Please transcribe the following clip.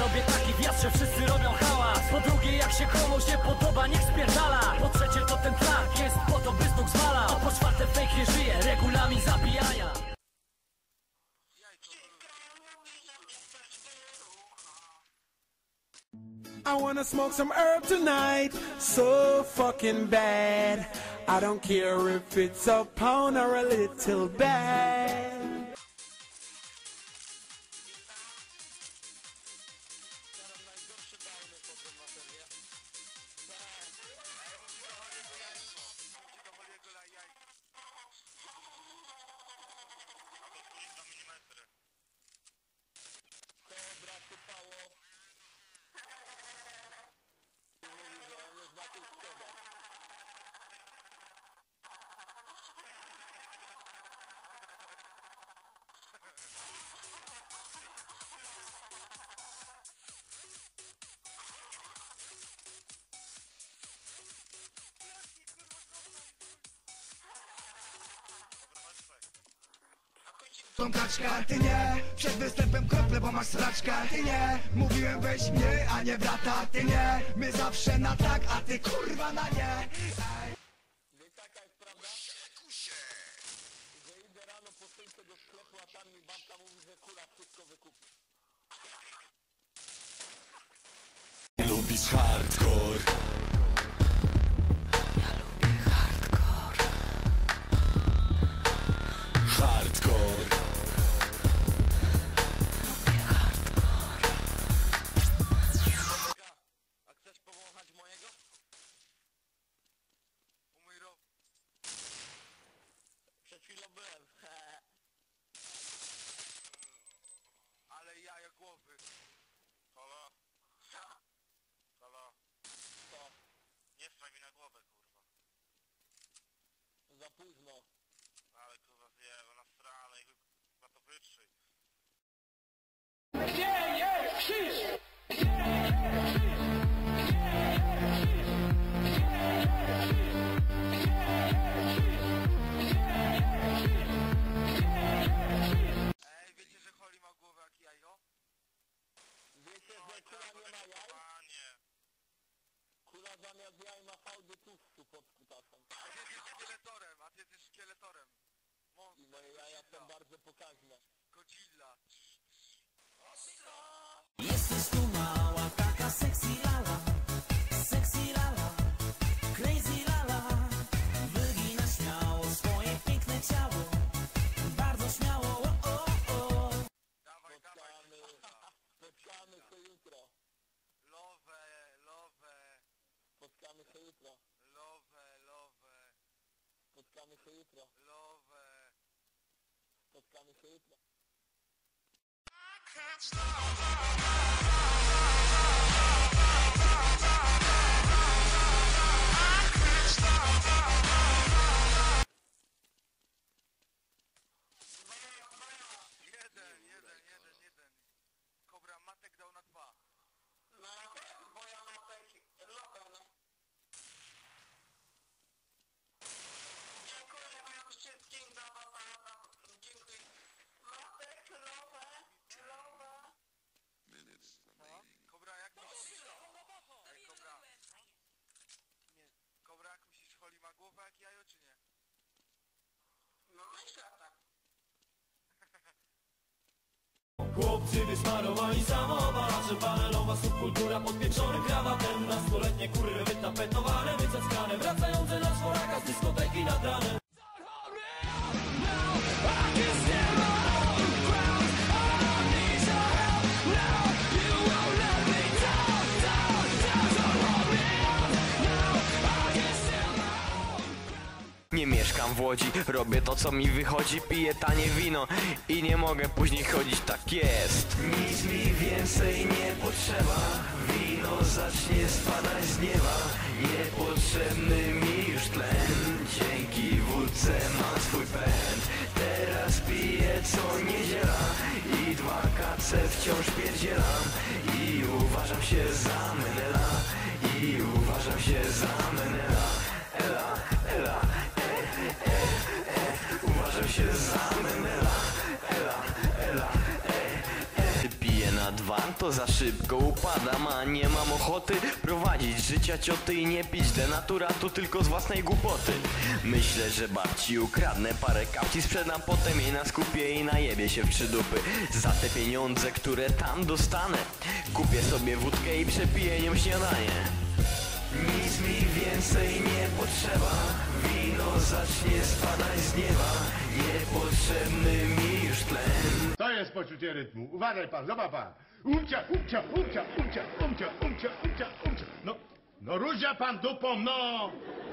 robię taki wjazd, że wszyscy robią hałas. Po drugie, jak się komuś nie podoba, niech spierdala. Po trzecie, to ten track jest po to, by znów zwala. A po czwarte, fake nie żyje, regulamin zabijania. I wanna smoke some herb tonight, so fucking bad. I don't care if it's a pound or a little bag. Tą kaczka, ty nie, przed występem krople, bo masz sraczka. Ty nie, mówiłem weź mnie, a nie brata. Ty nie, my zawsze na tak, a ty kurwa na nie. Ej. Wiesz taka jest prawda? Że idę rano po stołce do sklepu, a tam mi babka mówi, że kula wszystko wykupi. Lubisz hardcore? A chcesz powąchać mojego? Umyj rok. Przed chwilą byłem. Ale jaja głowy. Halo? Halo? Co? Nie straj mi na głowę, kurwa. Za późno. Ale kurwa zjeba na stronę i chyba to wytrzyj. Ej, wiecie, że Holly ma głowę jak jajo? Wiecie, że kula nie ma jaj? Kula zamiast jaj ma fałdy tłuszczu pod kutasem. A ty jesteś szkieletorem, a ty jesteś szkieletorem. I moje jaja są bardzo pokaźne. Godzilla. Ostro! Jesteś tu mała, taka sexy lala, crazy lala. Wygina śmiało swoje piękne ciało, bardzo śmiało, Dawaj, spotkamy się jutro. Love. Spotkamy się jutro. Love. Spotkamy się jutro. Love. Spotkamy się jutro. Jeden. Kobra matek dał na 2. No, moja matek lopę, no. Dziękuję, moja wszystkim za dziękuję. Matek, lopę. Kobra, jak myślisz? Ej, Kobra. Nie. Kobra, jak myślisz, Holly ma głowę jak jajo, czy nie? No, myślę tak. Chłopcy wysmarowani samowarze, panelowa subkultura, podpieczony krawatem. Nastoletnie kurwy wytapetowane, wycackane, wracające na czworaka z dyskoteki nad ranem. Nie mieszkam w Łodzi, robię to co mi wychodzi, piję tanie wino i nie mogę później chodzić, tak jest. Nic mi więcej nie potrzeba, wino zacznie spadać z nieba. Niepotrzebny mi już tlen, dzięki wódce mam swój pęd. Teraz piję co niedziela i 2 kace wciąż pierdzielam. I uważam się za menela, Uważam się za menela, piję na na dwa, to za szybko upadam, a nie mam ochoty prowadzić życia cioty i nie pić denaturatu tylko z własnej głupoty. Myślę, że babci ukradnę parę kapci, sprzedam potem jej na skupie i najebie się w trzy dupy. Za te pieniądze, które tam dostanę, kupię sobie wódkę i przepiję nią śniadanie. Nic mi więcej nie potrzeba, wino zacznie spadać z nieba, niepotrzebny mi już tlen. To jest poczucie rytmu. Uważaj pan, zobacz pan. Umcia, umcia, umcia, umcia, umcia, umcia, umcia, umcia. No róża pan dupą, no.